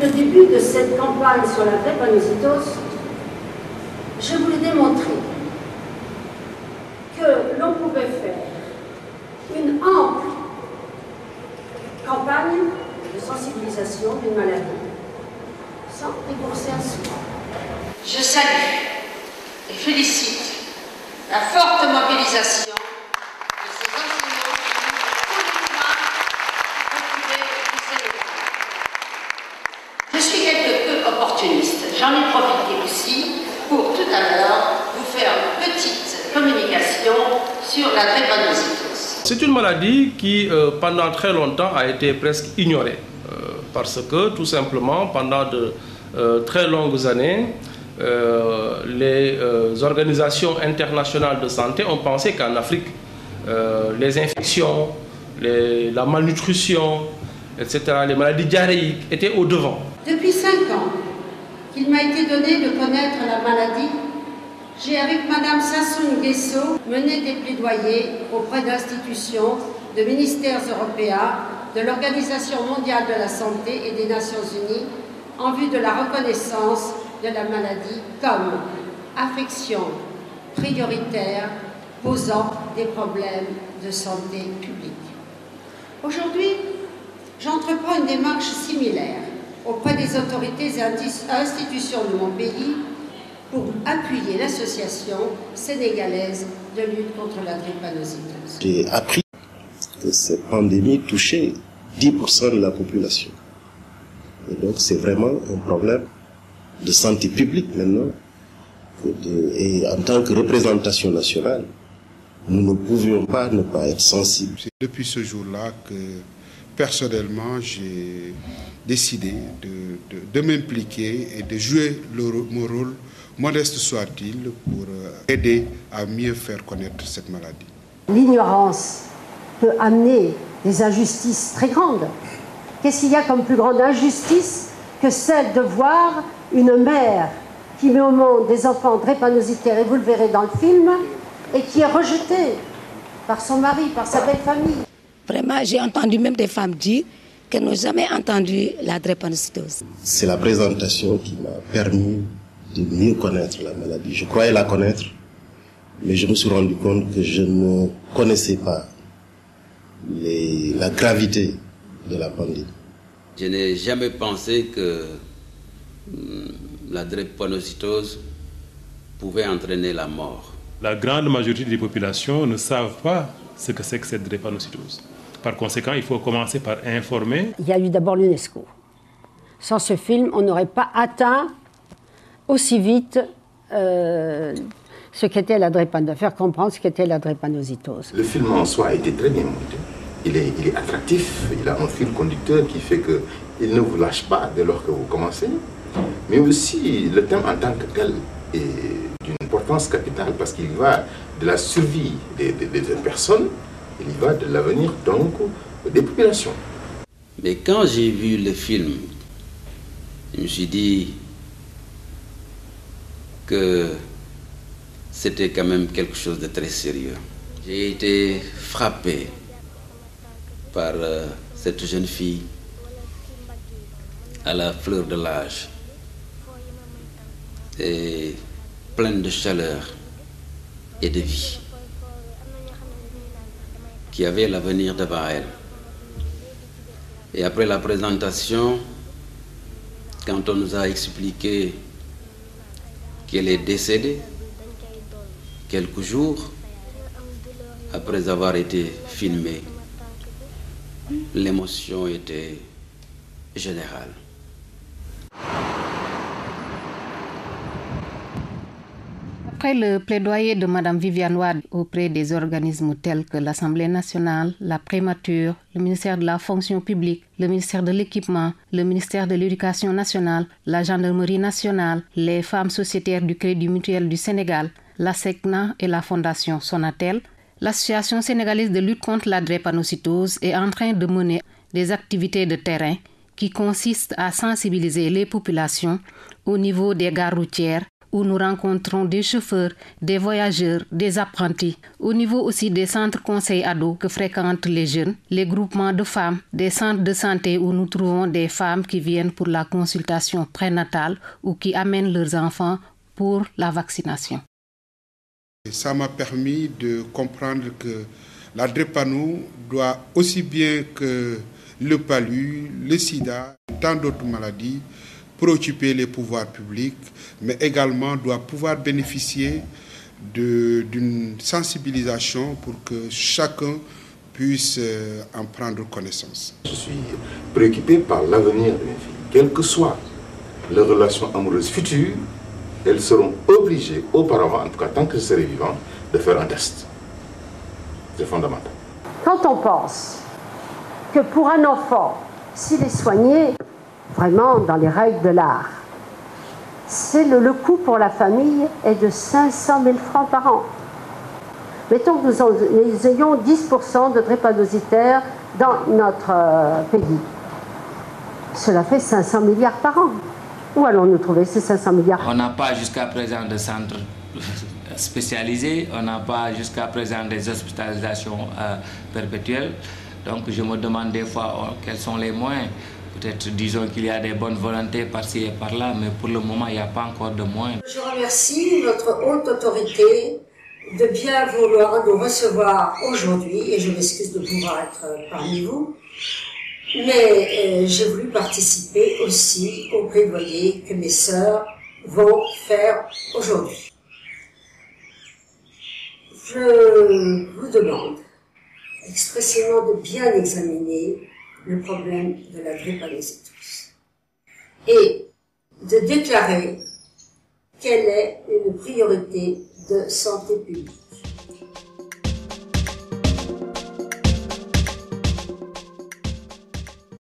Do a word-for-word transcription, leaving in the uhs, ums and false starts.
le début de cette campagne sur la drépanocytose, je voulais démontrer que l'on pouvait faire une ample campagne de sensibilisation d'une maladie sans débourser un sou. Je salue et félicite la forte mobilisation de ces enseignants politiquement occupés du Sénégal. Je suis quelque peu opportuniste. J'en ai profité aussi pour tout à l'heure vous faire une petite communication sur la drépanocytose. C'est une maladie qui, euh, pendant très longtemps, a été presque ignorée. Euh, parce que, tout simplement, pendant de euh, très longues années, euh, les euh, organisations internationales de santé ont pensé qu'en Afrique, euh, les infections, les, la malnutrition, et cetera, les maladies diarrhéiques étaient au devant. Depuis cinq ans qu'il m'a été donné de connaître la maladie, j'ai, avec Madame Sassou Nguesso, mené des plaidoyers auprès d'institutions, de ministères européens, de l'Organisation mondiale de la santé et des Nations unies en vue de la reconnaissance de la maladie comme affection prioritaire posant des problèmes de santé publique. Aujourd'hui, j'entreprends une démarche similaire auprès des autorités et institutions de mon pays pour appuyer l'association sénégalaise de lutte contre la drépanocytose. J'ai appris que cette pandémie touchait dix pour cent de la population. Et donc c'est vraiment un problème de santé publique maintenant. Et en tant que représentation nationale, nous ne pouvions pas ne pas être sensibles. C'est depuis ce jour-là que personnellement j'ai décidé de, de, de m'impliquer et de jouer le, mon rôle, modeste soit-il, pour aider à mieux faire connaître cette maladie. L'ignorance peut amener des injustices très grandes. Qu'est-ce qu'il y a comme plus grande injustice que celle de voir une mère qui met au monde des enfants drépanocytaires, et vous le verrez dans le film, et qui est rejetée par son mari, par sa belle famille. Vraiment, j'ai entendu même des femmes dire qu'elles n'ont jamais entendu la drépanocytose. C'est la présentation qui m'a permis de mieux connaître la maladie. Je croyais la connaître, mais je me suis rendu compte que je ne connaissais pas les, la gravité de la pandémie. Je n'ai jamais pensé que la drépanocytose pouvait entraîner la mort. La grande majorité des populations ne savent pas ce que c'est que cette drépanocytose. Par conséquent, il faut commencer par informer. Il y a eu d'abord l'UNESCO. Sans ce film, on n'aurait pas atteint aussi vite euh, ce qu'était la drépanocytose, faire comprendre ce qu'était la drépanocytose. Le film en soi a été très bien monté. Il est, il est attractif, il a un fil conducteur qui fait qu'il ne vous lâche pas dès lors que vous commencez. Mais aussi, le thème en tant que tel est d'une importance capitale parce qu'il va de la survie des, des, des personnes, il y va de l'avenir donc des populations. Mais quand j'ai vu le film, je me suis dit que c'était quand même quelque chose de très sérieux. J'ai été frappé par euh, cette jeune fille à la fleur de l'âge et pleine de chaleur et de vie, qui avait l'avenir devant elle. Et après la présentation, quand on nous a expliqué qu'elle est décédée quelques jours après avoir été filmée, l'émotion était générale. Après le plaidoyer de Mme Viviane Wade auprès des organismes tels que l'Assemblée nationale, la Prémature, le ministère de la fonction publique, le ministère de l'équipement, le ministère de l'éducation nationale, la gendarmerie nationale, les femmes sociétaires du Crédit mutuel du Sénégal, la SECNA et la fondation Sonatel, l'Association sénégalaise de lutte contre la drépanocytose est en train de mener des activités de terrain qui consistent à sensibiliser les populations au niveau des gares routières où nous rencontrons des chauffeurs, des voyageurs, des apprentis. Au niveau aussi des centres conseils ados que fréquentent les jeunes, les groupements de femmes, des centres de santé où nous trouvons des femmes qui viennent pour la consultation prénatale ou qui amènent leurs enfants pour la vaccination. Ça m'a permis de comprendre que la drépano doit aussi bien que le palu, le sida, tant d'autres maladies, préoccuper les pouvoirs publics, mais également doit pouvoir bénéficier d'une sensibilisation pour que chacun puisse en prendre connaissance. Je suis préoccupé par l'avenir de mes filles. Quelles que soient leurs relations amoureuses futures, elles seront obligées auparavant, en tout cas tant que je serai vivant, de faire un test. C'est fondamental. Quand on pense que pour un enfant, s'il est soigné vraiment dans les règles de l'art, c'est le, le coût pour la famille est de cinq cent mille francs par an. Mettons que nous, en, nous ayons dix pour cent de drépanocytaires dans notre euh, pays. Cela fait cinq cents milliards par an. Où allons-nous trouver ces cinq cents milliards? On n'a pas jusqu'à présent de centres spécialisés, on n'a pas jusqu'à présent des hospitalisations euh, perpétuelles. Donc je me demande des fois oh, quels sont les moyens. Peut-être disons qu'il y a des bonnes volontés par-ci et par-là, mais pour le moment il n'y a pas encore de moyens. Je remercie notre haute autorité de bien vouloir nous recevoir aujourd'hui, et je m'excuse de pouvoir être parmi vous, mais euh, j'ai voulu participer aussi au plaidoyer que mes sœurs vont faire aujourd'hui. Je vous demande expressément de bien examiner le problème de la drépanocytose et de déclarer quelle est une priorité de santé publique.